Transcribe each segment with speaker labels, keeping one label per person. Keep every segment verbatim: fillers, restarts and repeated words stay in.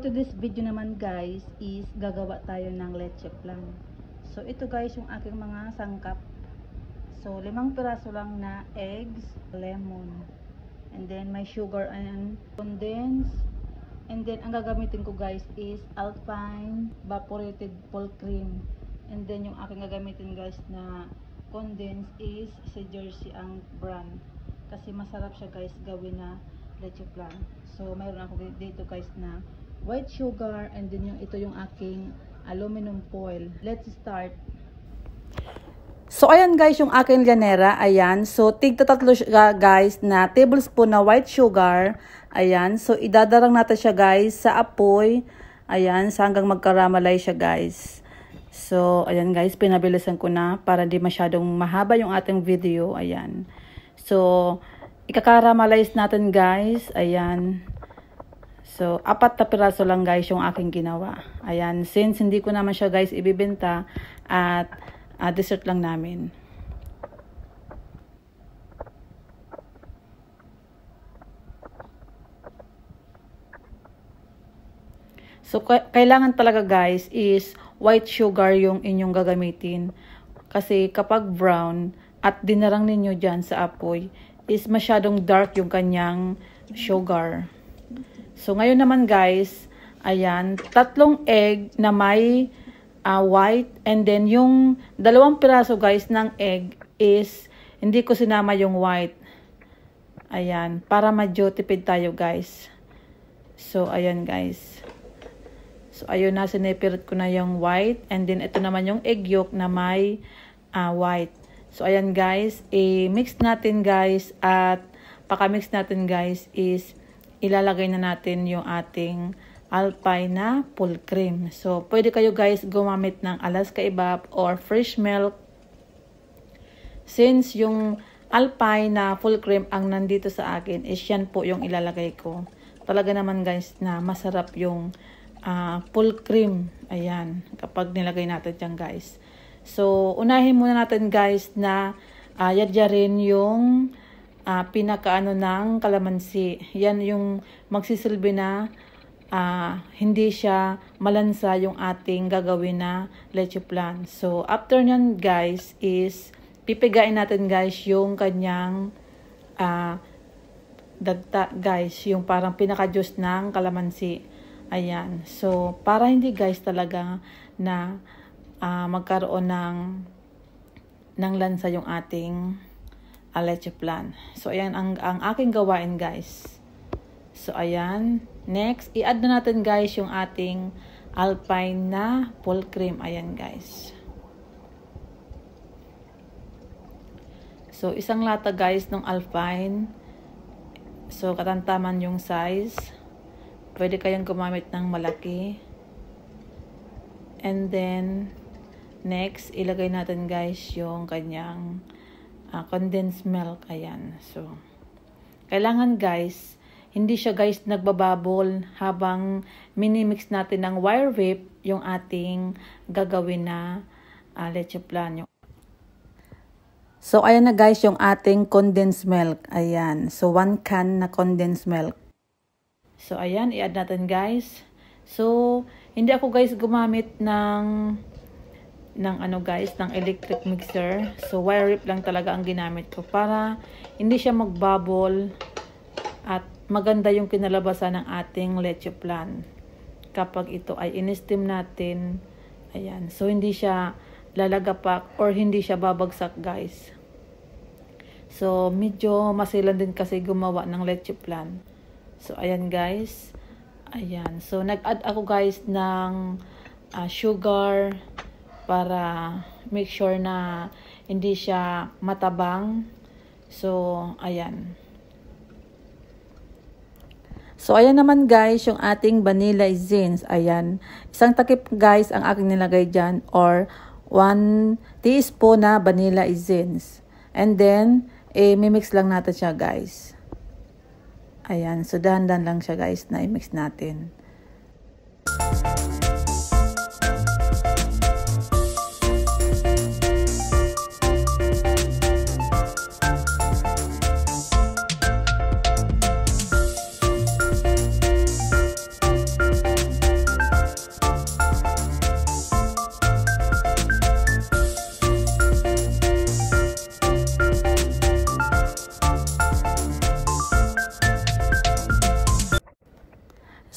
Speaker 1: today's video naman guys is gagawa tayo ng leche flan. So ito guys yung aking mga sangkap. So limang piraso lang na eggs, lemon, and then may sugar and condensed. And then ang gagamitin ko guys is Alpine evaporated full cream. And then yung aking gagamitin guys na condensed is si Jersey ang brand. Kasi masarap siya guys gawin na leche flan. So mayroon ako dito guys na white sugar, and then yung ito yung aking aluminum foil. Let's start. So ayan guys yung aking llanera, ayan. So tigta tatlo guys na tablespoon na white sugar. Ayan, so idadarang natin siya guys sa apoy. Ayan, sa hanggang magkaramalay siya guys. So ayan guys, pinabilisan ko na para di masyadong mahaba yung ating video. Ayan. So ikakaramalize natin guys. Ayan. So, apat na piraso lang guys yung aking ginawa. Ayan, since hindi ko naman siya guys ibibenta at uh, dessert lang namin. So, kailangan talaga guys is white sugar yung inyong gagamitin. Kasi kapag brown at dinarang ninyo dyan sa apoy, is masyadong dark yung kanyang sugar. So, ngayon naman guys, ayan, tatlong egg na may uh, white, and then yung dalawang piraso guys ng egg is, hindi ko sinama yung white. Ayan, para medyo tipid tayo guys. So, ayan guys. So, ayun na, sinipirit ko na yung white, and then ito naman yung egg yolk na may uh, white. So, ayan guys, i-mix natin guys, at paka-mix natin guys is, ilalagay na natin yung ating Alpine na full cream. So, pwede kayo guys gumamit ng Alaska Evap or fresh milk. Since yung Alpine na full cream ang nandito sa akin, is yan po yung ilalagay ko. Talaga naman guys na masarap yung uh, full cream. Ayan, kapag nilagay natin dyan guys. So, unahin muna natin guys na uh, yadyarin yung Uh, pinakaano ng kalamansi. Yan yung magsisilbi na uh, hindi siya malansa yung ating gagawin na leche flan. So, after nyan guys is pipigain natin guys yung kanyang uh, dagta guys. Yung parang pinaka-juice ng kalamansi. Ayan. So, para hindi guys talaga na uh, magkaroon ng ng lansa yung ating a leche flan. So, ayan ang, ang aking gawain guys. So, ayan. Next, i-add na natin guys yung ating Alpine na full cream. Ayan guys. So, isang lata guys ng Alpine. So, katantaman yung size. Pwede kayong gumamit ng malaki. And then, next, ilagay natin guys yung kanyang Uh, condensed milk. Ayan. So, kailangan guys, hindi siya guys nagbababol habang minimix natin ng wire whip yung ating gagawin na uh, leche flan. So, ayan na guys yung ating condensed milk. Ayan. So, one can na condensed milk. So, ayan. I-add natin guys. So, hindi ako guys gumamit ng ng ano guys, ng electric mixer. So, wire whip lang talaga ang ginamit ko para hindi siya magbubble at maganda yung kinalabasan ng ating leche flan kapag ito ay in-steam natin. Ayan. So, hindi siya lalagapak or hindi siya babagsak guys. So, medyo masilan din kasi gumawa ng leche flan. So, ayan guys. Ayan. So, nag-add ako guys ng uh, sugar para make sure na hindi siya matabang. So, ayan. So, ayan naman guys, yung ating vanilla essence. Ayan. Isang takip guys ang aking nilagay dyan, or one teaspoon na vanilla essence. And then, eh, mimix lang natin siya guys. Ayan. So, dahan-dahan lang siya guys na i-mix natin.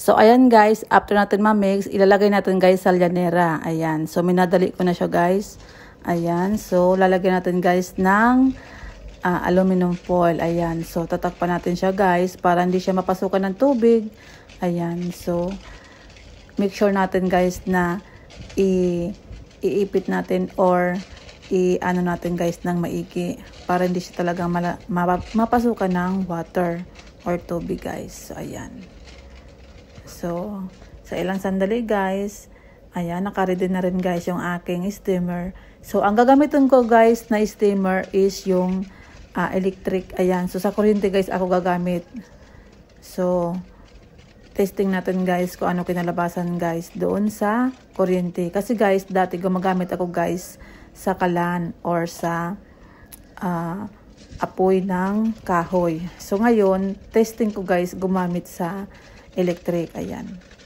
Speaker 1: So, ayan guys, after natin ma-mix, ilalagay natin guys sa llanera. Ayan. So, minadali ko na siya guys. Ayan. So, lalagyan natin guys ng uh, aluminum foil. Ayan. So, tatakpan natin siya guys para hindi siya mapasukan ng tubig. Ayan. So, make sure natin guys na i iipit natin or i-ano natin guys ng maigi para hindi siya talagang mala, mapasukan ng water or tubig guys. So, ayan. So, sa ilang sandali guys, ayan, nakaready na rin guys yung aking steamer. So, ang gagamitin ko guys na steamer is yung uh, electric. Ayan, so sa kuryente guys ako gagamit. So, testing natin guys kung ano kinalabasan guys doon sa kuryente. Kasi guys, dati gumagamit ako guys sa kalan or sa uh, apoy ng kahoy. So, ngayon, testing ko guys gumamit sa electric. Ayan.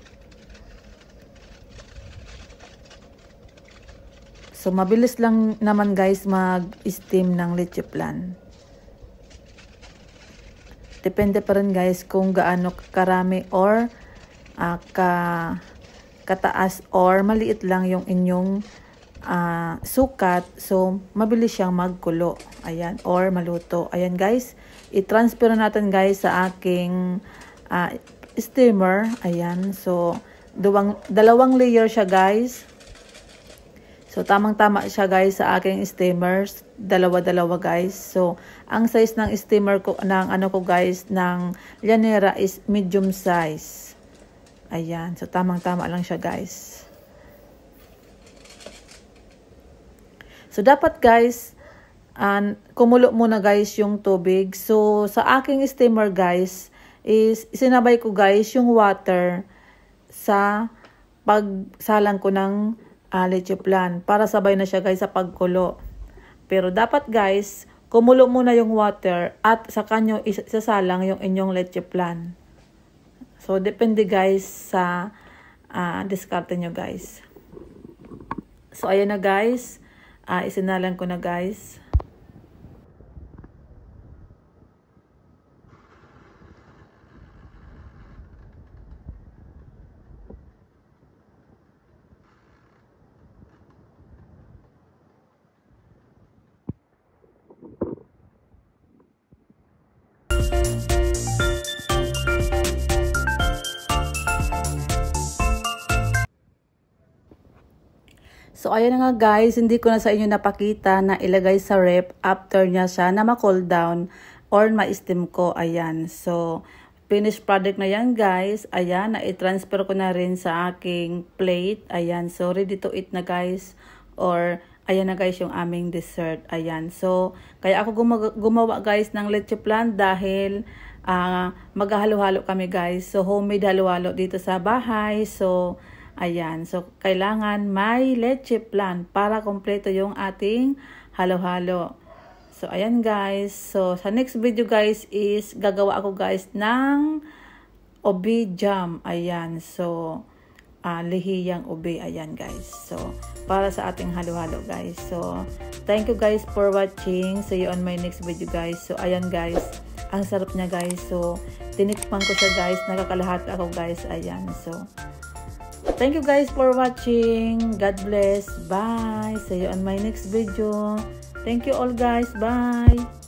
Speaker 1: So, mabilis lang naman guys mag-steam ng leche flan. Depende pa rin guys kung gaano karami or uh, ka, kataas or maliit lang yung inyong uh, sukat. So, mabilis siyang magkulo. Ayan. Or maluto. Ayan guys. I-transfer natin guys sa aking uh, steamer. Ayan. So, duwang, dalawang layer siya guys. So, tamang-tama siya guys sa aking steamers. Dalawa-dalawa guys. So, ang size ng steamer ko, ng ano ko guys, ng llanera is medium size. Ayan. So, tamang-tama lang siya guys. So, dapat guys, uh, kumulo muna guys yung tubig. So, sa aking steamer guys, is sinabay ko guys yung water sa pagsalang ko ng uh, leche flan para sabay na siya guys sa pagkulo. Pero dapat guys, kumulo muna yung water at saka nyo isasalang yung inyong leche flan. So, depende guys sa uh, diskarte nyo guys. So, ayan na guys. Uh, isinalang ko na guys. So, ayan na nga guys, hindi ko na sa inyo napakita na ilagay sa rep after niya siya na ma-cool down or ma-steam ko. Ayan. So, finished product na yan guys. Ayan, na-transfer ko na rin sa aking plate. Ayan. So, ready to eat na guys. Or, ayan na guys yung aming dessert. Ayan. So, kaya ako gumawa, gumawa guys ng leche flan dahil uh, maghahalo-halo kami guys. So, homemade halo-halo dito sa bahay. So, ayan. So, kailangan may leche flan para kompleto yung ating halo-halo. So, ayan guys. So, sa next video guys is gagawa ako guys ng ube jam. Ayan. So, uh, lihiyang ube. Ayan guys. So, para sa ating halo-halo guys. So, thank you guys for watching. See you on my next video guys. So, ayan guys. Ang sarap niya guys. So, tinikman ko siya guys. Nakakalahat ako guys. Ayan. So, thank you guys for watching. God bless. Bye. See you on my next video. Thank you all guys. Bye.